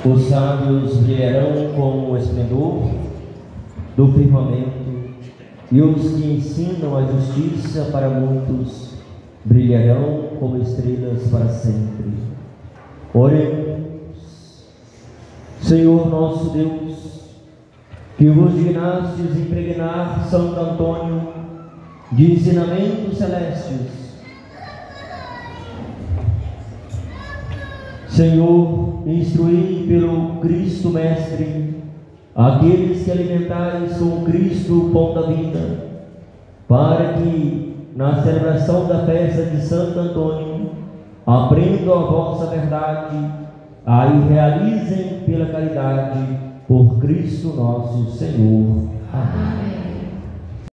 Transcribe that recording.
Os sábios brilharão como o esplendor do firmamento, e os que ensinam a justiça para muitos brilharão como estrelas para sempre. Oremos. Senhor nosso Deus, que vos dignastes impregnar Santo Antônio de ensinamentos celestes, Senhor, instruí pelo Cristo Mestre aqueles que alimentais com Cristo, o pão da vida, para que, na celebração da festa de Santo Antônio, aprendam a vossa verdade, aí realizem pela caridade, por Cristo nosso Senhor. Amém.